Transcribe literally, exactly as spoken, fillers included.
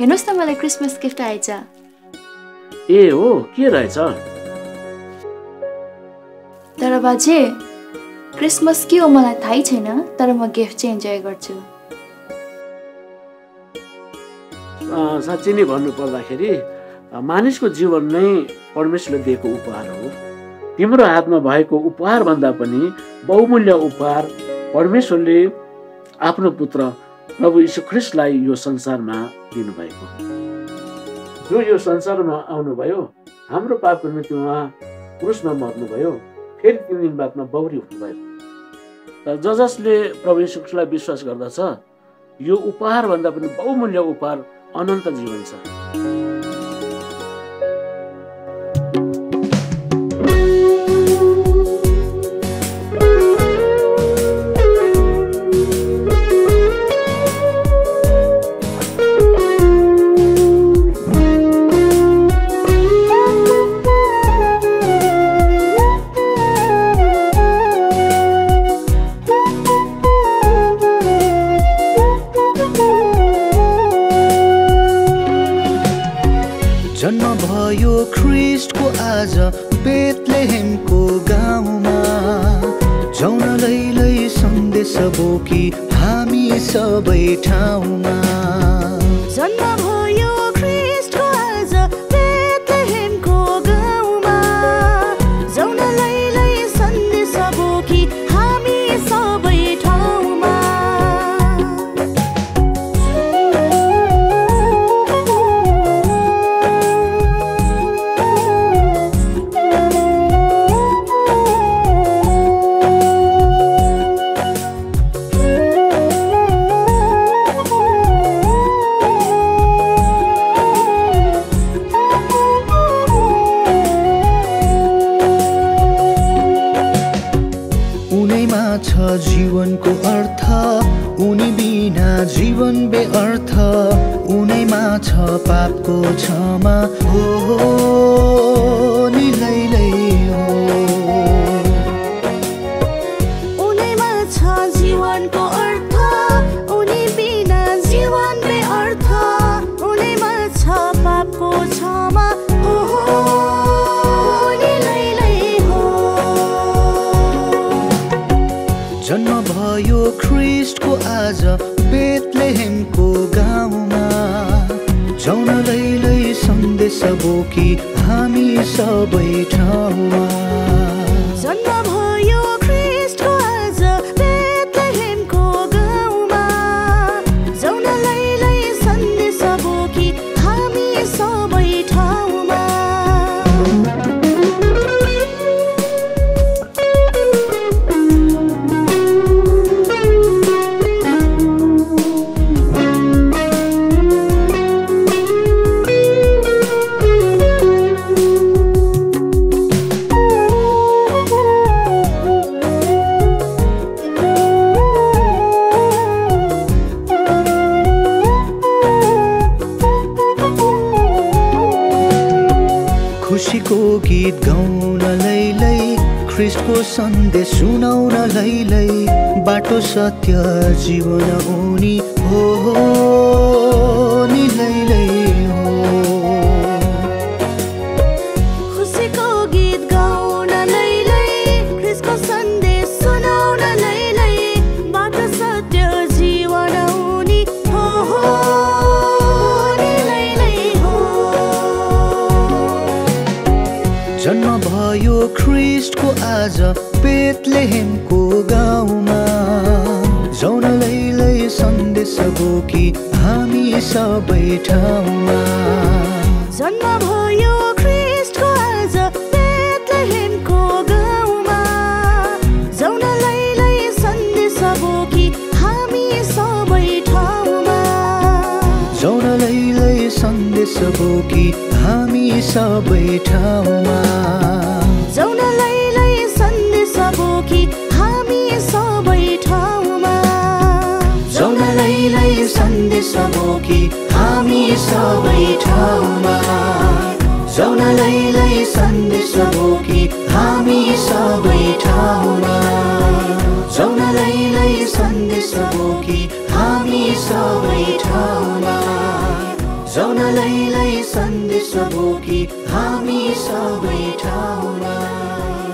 हेर्नुहोस् न मलाई क्रिसमस गिफ्ट आएछ। ए हो, के रहेछ? तर बाजे क्रिसमस के हो मलाई थाहै छैन, तर म गिफ्ट चाहिँ इन्जोय गर्छु। साँच्चै नै भन्नु पर्दाखेरि मानिसको जीवन नै परमेश्वरले दिएको उपहार हो। तिम्रो हातमा भएको उपहार भन्दा पनि बहुमूल्य उपहार परमेश्वरले आफ्नो पुत्र प्रभु यीशु ख्रीष्टलाई यो संसारमा दिनुभएको, जो यो संसारमा आउनुभयो, हाम्रो पापको निम्ति उहाँ क्रुसमा मर्नुभयो, फेरि तीन दिन बादमा बौरी उठ्नुभयो। र ज जसले प्रभु यीशु ख्रीष्टलाई विश्वास गर्दछ, यो उपहार भन्दा पनि बहुमूल्य उपहार अनन्त जीवन छ। जन्म भयो ख्रिस्टको आज बेथलेहेमको गाउँमा, जाउन लैलै सन्देश बोकी हामी सबै ठाउँमा। जन्म भयो ख्रिस्टको आज बेथलेहेमको गाउँमा, जाउन लैलै सन्देश बोकी हामी सबै ठाउँमा। जीवनको अर्थ उनी बिना जीवन बेअर्थ, उनैमा छ पापको क्षमा हो, नि लैलै हो। उनैमा छ जीवनको अर्थ, उनी बिना जीवन बेअर्थ, उनैमा छ पापको क्षमा हो, नि लैलै हो। जन्म भयो ख्रिस्टको आज बेथलेहेमको गाउँमा, जाउन लैलै सन्देश बोकी हामी सबै ठाउँमा। जन्म भयो ख्रिस्टको आज बेथलेहेमको गाउँमा, जाउन लैलै सन्देश बोकी हामी सबै ठाउँमा। खुसीको गीत गाउन लैलै, ख्रिस्टको सन्देश सुनाउन लैलै, बाटो सत्य जीवन उनी हो, नि लैलै हो। खुसीको गीत गाउन लैलै, ख्रिस्टको सन्देश सुनाउन लैलै, बाटो सत्य जीवन उनी हो, नि लैलै हो। जन्म भयो ख्रिस्टको आज बेथलेहेमको गाउँमा, जाउन लैलै सन्देश बोकी हामी सबै ठाउँमा। जन्म भयो ख्रिस्टको आज बेथलेहेमको गाउँमा, जाउन लैलै सन्देश बोकी हामी सबै ठाउँमा। जाउन लैलै सन्देश बोकी हामी सबै ठाउँमा। जाउन लैलै सन्देश बोकी हामी सबै ठाउँमा। जाउन लैलै सन्देश बोकी हामी सबै ठाउँमा। जाउन लैलै सन्देश बोकी हामी सबै ठाउँमा। जाउन लैलै सन्देश बोकी हामी सबै ठाउँमा। जौनलैलाई सन्देश बोकी हामी सबै ठाउँमा